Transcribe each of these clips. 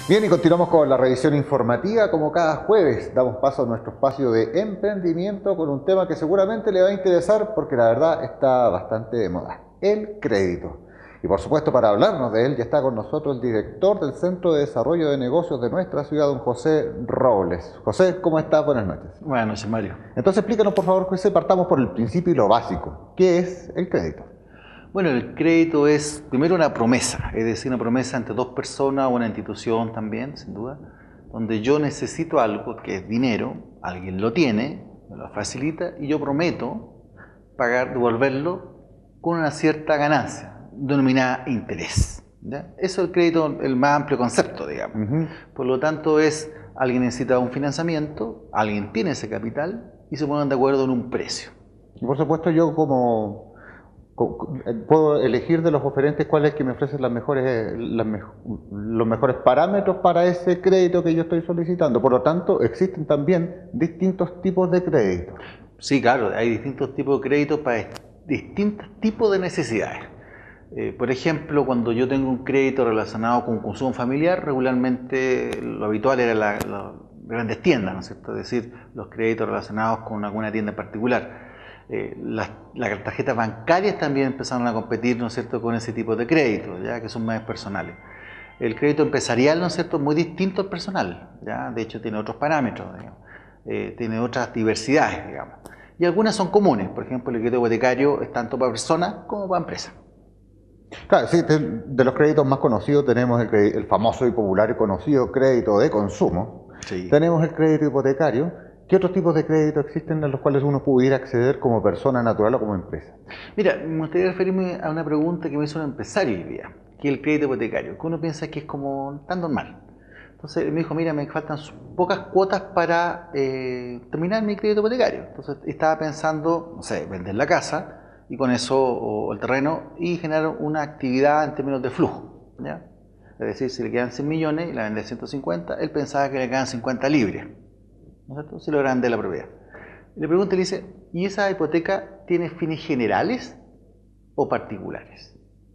Bien, y continuamos con la revisión informativa. Como cada jueves, damos paso a nuestro espacio de emprendimiento con un tema que seguramente le va a interesar porque la verdad está bastante de moda: el crédito. Y por supuesto, para hablarnos de él, ya está con nosotros el director del Centro de Desarrollo de Negocios de nuestra ciudad, don José Robles. José, ¿cómo estás? Buenas noches. Buenas noches, Mario. Entonces, explícanos, por favor, José, partamos por el principio y lo básico. ¿Qué es el crédito? Bueno, el crédito es primero una promesa, es decir, una promesa entre dos personas o una institución también, sin duda, donde yo necesito algo que es dinero, alguien lo tiene, me lo facilita y yo prometo pagar, devolverlo con una cierta ganancia, denominada interés. ¿Ya? Eso es el crédito, el más amplio concepto, digamos. Por lo tanto, es alguien necesita un financiamiento, alguien tiene ese capital y se ponen de acuerdo en un precio. Y por supuesto, yo puedo elegir de los oferentes cuál es el que me ofrece los mejores parámetros para ese crédito que yo estoy solicitando. Por lo tanto, existen también distintos tipos de créditos. Sí, claro, hay distintos tipos de créditos para distintos tipos de necesidades. Por ejemplo, cuando yo tengo un crédito relacionado con consumo familiar, regularmente lo habitual era las grandes tiendas, ¿no es cierto? Es decir, los créditos relacionados con alguna tienda en particular. Las tarjetas bancarias también empezaron a competir, ¿no es cierto?, con ese tipo de créditos, ya que son más personales. El crédito empresarial, ¿no es cierto?, es muy distinto al personal, ya, de hecho tiene otros parámetros, digamos, tiene otras diversidades, digamos, y algunas son comunes. Por ejemplo, el crédito hipotecario es tanto para personas como para empresas. Claro, sí, de los créditos más conocidos tenemos el famoso y popular y conocido crédito de consumo. Sí. Tenemos el crédito hipotecario. ¿Qué otros tipos de créditos existen a los cuales uno pudiera acceder como persona natural o como empresa? Mira, me gustaría referirme a una pregunta que me hizo un empresario hoy día, que es el crédito hipotecario, que uno piensa que es como tan normal. Entonces él me dijo, mira, me faltan pocas cuotas para terminar mi crédito hipotecario. Entonces estaba pensando, no sé, vender la casa y con eso, o el terreno, y generar una actividad en términos de flujo, ¿ya? Es decir, si le quedan 100 millones y la vende 150, él pensaba que le quedan 50 libres, ¿no es cierto?, si logra vender la propiedad. Y le pregunta y le dice, ¿y esa hipoteca tiene fines generales o particulares?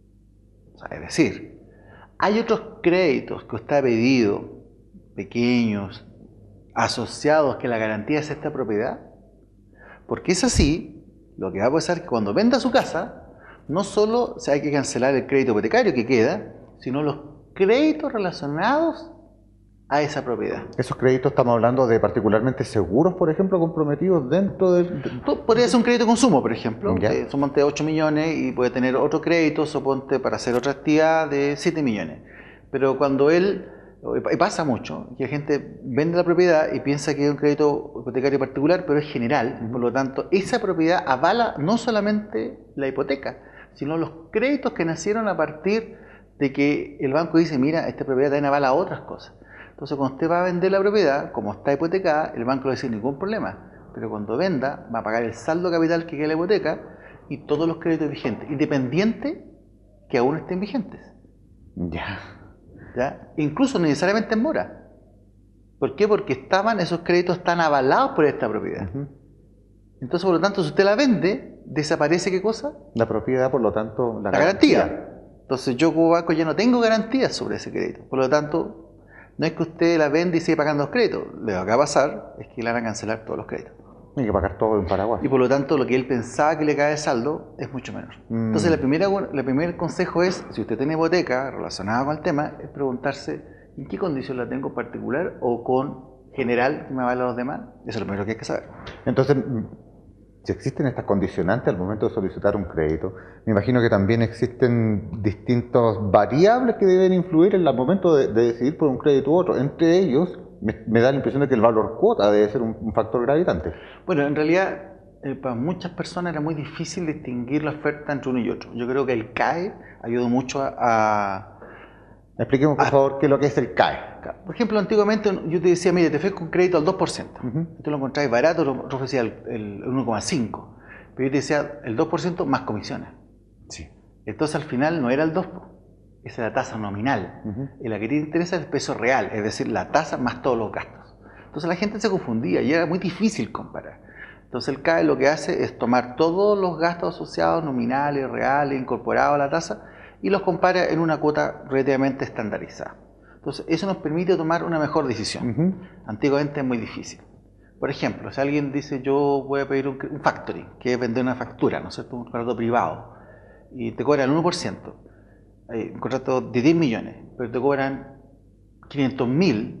O sea, es decir, hay otros créditos que usted ha pedido, pequeños, asociados, que la garantía es esta propiedad. Porque es así, lo que va a pasar es que cuando venda su casa, no solo hay que cancelar el crédito hipotecario que queda, sino los créditos relacionados a esa propiedad. Esos créditos estamos hablando de particularmente seguros, por ejemplo, comprometidos dentro del... Podría ser un crédito de consumo, por ejemplo, suponte 8 millones y puede tener otro crédito, suponte para hacer otra actividad de 7 millones. Pero cuando y pasa mucho, que la gente vende la propiedad y piensa que es un crédito hipotecario particular, pero es general. Por lo tanto, esa propiedad avala no solamente la hipoteca, sino los créditos que nacieron a partir de que el banco dice, mira, esta propiedad también avala otras cosas. Entonces, cuando usted va a vender la propiedad, como está hipotecada, el banco no le dice ningún problema. Pero cuando venda, va a pagar el saldo capital que queda en la hipoteca y todos los créditos vigentes, independiente que aún estén vigentes. ¿Ya? Incluso necesariamente en mora. ¿Por qué? Porque esos créditos están avalados por esta propiedad. Entonces, por lo tanto, si usted la vende, desaparece ¿qué cosa? La propiedad, por lo tanto, la garantía. Entonces, yo como banco ya no tengo garantías sobre ese crédito. Por lo tanto, no es que usted la vende y sigue pagando los créditos. Lo que va a pasar es que le van a cancelar todos los créditos. Hay que pagar todo en Paraguay. Y por lo tanto, lo que él pensaba que le cae de saldo es mucho menos. Entonces, el primer consejo es, si usted tiene hipoteca relacionada con el tema, es preguntarse en qué condición la tengo particular o con general que me avala a los demás. Eso es lo primero que hay que saber. Entonces, si existen estas condicionantes al momento de solicitar un crédito, me imagino que también existen distintas variables que deben influir en el momento de decidir por un crédito u otro. Entre ellos, me da la impresión de que el valor cuota debe ser un factor gravitante. Bueno, en realidad, para muchas personas era muy difícil distinguir la oferta entre uno y otro. Yo creo que el CAE ayudó mucho Expliquemos, por favor, qué es lo que es el CAE. Por ejemplo, antiguamente yo te decía, mire, te ofrezco un crédito al 2%. Tú lo encontrabas barato, te ofrecía el 1,5%. Pero yo te decía el 2% más comisiones. Sí. Entonces, al final no era el 2%. Esa es la tasa nominal. Y la que te interesa es el peso real, es decir, la tasa más todos los gastos. Entonces la gente se confundía y era muy difícil comparar. Entonces el CAE lo que hace es tomar todos los gastos asociados, nominales, reales, incorporados a la tasa, y los compara en una cuota relativamente estandarizada. Entonces, eso nos permite tomar una mejor decisión. Antiguamente es muy difícil. Por ejemplo, si alguien dice yo voy a pedir un factoring, que es vender una factura, ¿no es cierto?, un contrato privado, y te cobran el 1%, un contrato de 10 millones, pero te cobran 500.000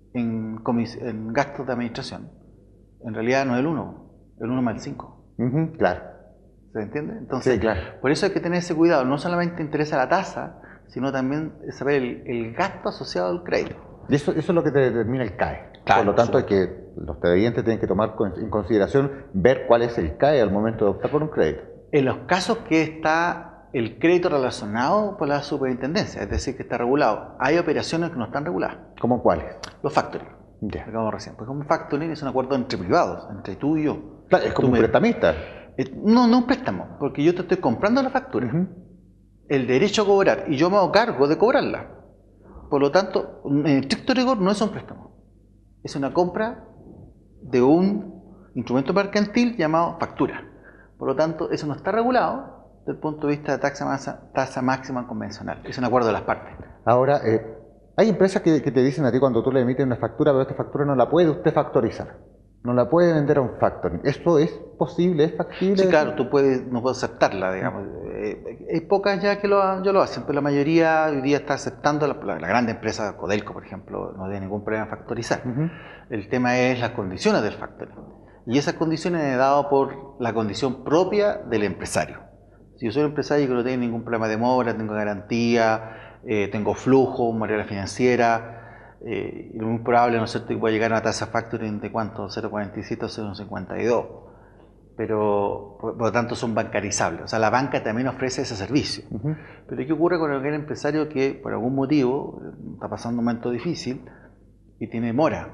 en gastos de administración. En realidad no es el 1 más el 5. Claro. ¿Se entiende? Entonces, Sí, claro. por eso hay que tener ese cuidado. No solamente interesa la tasa, sino también saber el gasto asociado al crédito. Y eso es lo que te determina el CAE. Claro, por lo tanto, hay que, los televidentes tienen que tomar en consideración ver cuál es el CAE al momento de optar por un crédito. En los casos que está el crédito relacionado por la superintendencia, es decir, que está regulado, hay operaciones que no están reguladas. ¿Cómo cuáles? Los factoring. Ya. Acabamos recién. Porque un factoring es un acuerdo entre privados, entre tú y yo. Claro, es como un prestamista. No, no un préstamo, porque yo te estoy comprando la factura. El derecho a cobrar, y yo me hago cargo de cobrarla. Por lo tanto, en estricto rigor no es un préstamo. Es una compra de un instrumento mercantil llamado factura. Por lo tanto, eso no está regulado desde el punto de vista de tasa máxima convencional. Es un acuerdo de las partes. Ahora, hay empresas que te dicen a ti cuando tú le emites una factura, pero esta factura no la puede usted factorizar. No la puede vender a un factoring. ¿Esto es posible? ¿Es factible? Sí, claro, no puedes aceptarla, digamos. Hay pocas ya que lo hacen, pero la mayoría hoy día está aceptando. La gran empresa Codelco, por ejemplo, no tiene ningún problema en factorizar. El tema es las condiciones del factoring. Y esas condiciones he dado por la condición propia del empresario. Si yo soy un empresario que no tiene ningún problema de mora, tengo garantía, tengo flujo, moneda financiera, y lo muy probable, ¿no es cierto?, que voy a llegar a una tasa factoring de ¿cuánto? 0,47 o 0,52. Pero, por lo tanto, son bancarizables. O sea, la banca también ofrece ese servicio. Pero ¿qué ocurre con aquel empresario que, por algún motivo, está pasando un momento difícil y tiene mora,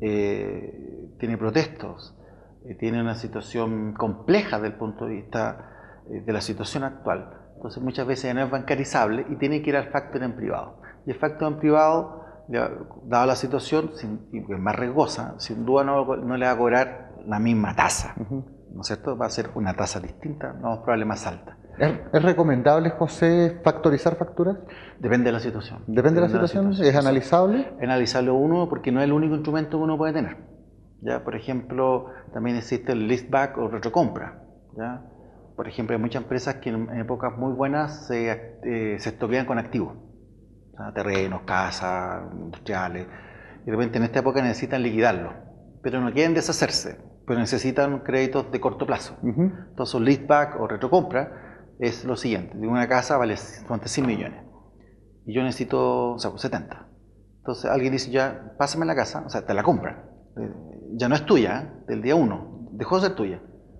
tiene protestos, tiene una situación compleja desde el punto de vista de la situación actual? Entonces, muchas veces ya no es bancarizable y tiene que ir al factoring en privado. Y el factoring en privado, dada la situación, y es más riesgosa, sin duda no le va a cobrar la misma tasa. ¿No es cierto? Va a ser una tasa distinta, no, probablemente más alta. ¿Es recomendable, José, factorizar facturas? Depende de la situación. ¿Depende de la situación? ¿Es analizable? Es analizable uno porque no es el único instrumento que uno puede tener. ¿Ya? Por ejemplo, también existe el leaseback o retrocompra. ¿Ya? Por ejemplo, hay muchas empresas que en épocas muy buenas se estoquean con activos. O sea, terrenos, casas, industriales. Y de repente en esta época necesitan liquidarlo. Pero no quieren deshacerse, pero necesitan créditos de corto plazo. Entonces, un leaseback o retrocompra es lo siguiente. Una casa vale 100 millones y yo necesito, o sea, 70. Entonces alguien dice, ya, pásame la casa, o sea, te la compra. Ya no es tuya, del día 1, dejó de ser tuya.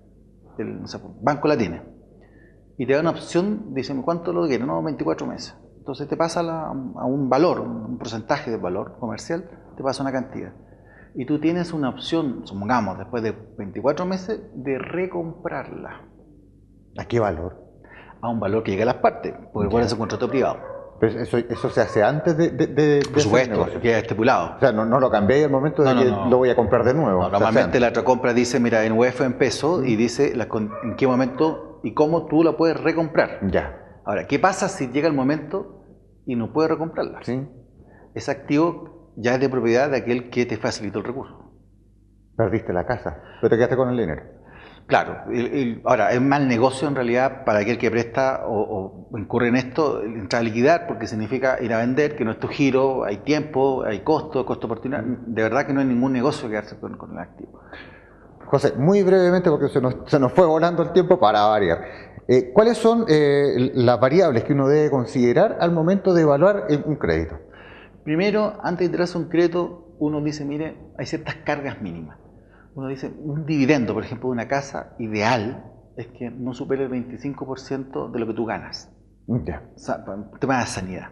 El banco la tiene. Y te da una opción, dicen, ¿cuánto lo quieres? No, 24 meses. Entonces te pasa a un valor, un porcentaje de valor comercial, te pasa una cantidad. Y tú tienes una opción, supongamos, después de 24 meses, de recomprarla. ¿A qué valor? A un valor que llegue a las partes, porque igual es un contrato privado. Pero eso se hace antes de Por supuesto, queda estipulado. O sea, no lo cambié al momento de que lo voy a comprar de nuevo. Normalmente la recompra dice, mira, en UEF en pesos, y dice en qué momento y cómo tú la puedes recomprar. Ya. Ahora, ¿qué pasa si llega el momento y no puedes recomprarla? Sí. Ese activo ya es de propiedad de aquel que te facilitó el recurso. Perdiste la casa, pero te quedaste con el dinero. Claro, ahora es mal negocio en realidad para aquel que presta o incurre en esto, entrar a liquidar, porque significa ir a vender, que no es tu giro, hay tiempo, hay costo oportunidad. De verdad que no hay ningún negocio quedarse con el activo. José, muy brevemente, porque se nos fue volando el tiempo para variar. ¿Cuáles son las variables que uno debe considerar al momento de evaluar un crédito? Primero, antes de entrarse un crédito, uno dice, mire, hay ciertas cargas mínimas. Uno dice, un dividendo, por ejemplo, de una casa ideal es que no supere el 25% de lo que tú ganas. Ya. O sea, tema de sanidad.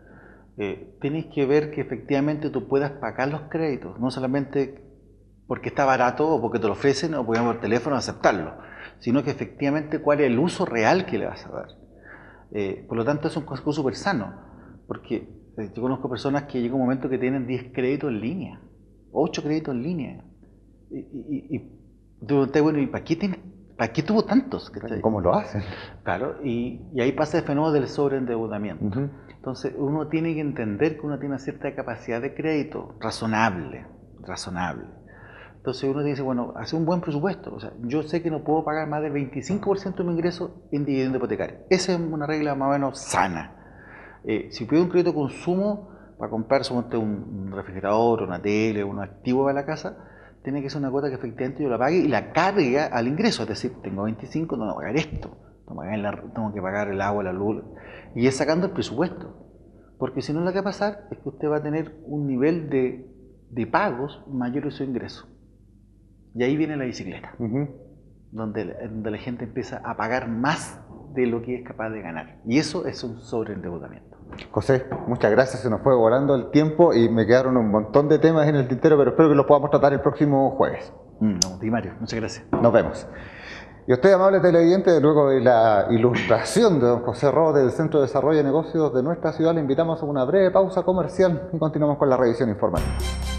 Tienes que ver que efectivamente tú puedas pagar los créditos, no solamente porque está barato o porque te lo ofrecen o porque por teléfono aceptarlo, sino que efectivamente cuál es el uso real que le vas a dar. Por lo tanto, es un consejo súper sano, porque yo conozco personas que llega un momento que tienen 10 créditos en línea, 8 créditos en línea. Y tú preguntas, bueno, ¿y para qué tienes ¿Para qué tuvo tantos? ¿Cachai? ¿Cómo lo hacen? Claro, y ahí pasa el fenómeno del sobreendeudamiento. Ujú. Entonces, uno tiene que entender que uno tiene una cierta capacidad de crédito razonable. Entonces uno dice, bueno, hace un buen presupuesto. O sea, yo sé que no puedo pagar más del 25% de mi ingreso en dividendo hipotecario. Esa es una regla más o menos sana. Si pido un crédito de consumo para comprar suponte un refrigerador, una tele, un activo para la casa, tiene que ser una cuota que efectivamente yo la pague y la cargue al ingreso. Es decir, tengo 25, tengo que pagar esto, tengo que pagar el agua, la luz. Y es sacando el presupuesto. Porque si no, lo que va a pasar es que usted va a tener un nivel de pagos mayor a su ingreso. Y ahí viene la bicicleta, Ujú. donde la gente empieza a pagar más de lo que es capaz de ganar. Y eso es un sobreendeudamiento. José, muchas gracias, se nos fue volando el tiempo y me quedaron un montón de temas en el tintero, pero espero que los podamos tratar el próximo jueves. No, Di Mario, muchas gracias. Nos vemos. Y usted, amable televidente, luego de la ilustración de don José Rodes del Centro de Desarrollo de Negocios de nuestra ciudad, le invitamos a una breve pausa comercial y continuamos con la revisión informativa.